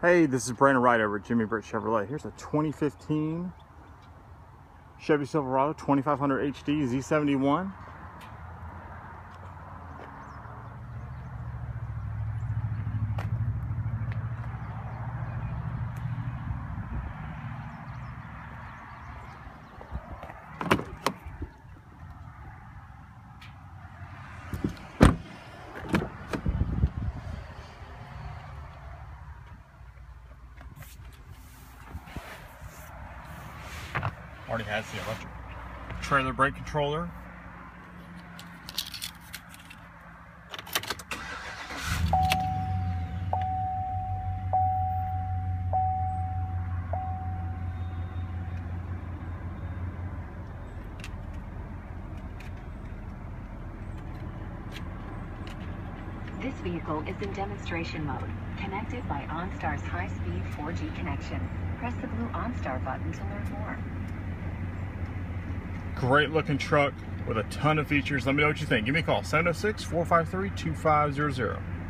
Hey, this is Britt over at Jimmy Britt Chevrolet. Here's a 2015 Chevy Silverado 2500 HD Z71. Already has the electric trailer brake controller. This vehicle is in demonstration mode, connected by OnStar's high-speed 4G connection. Press the blue OnStar button to learn more. Great looking truck with a ton of features. Let me know what you think. Give me a call, 706-453-2500.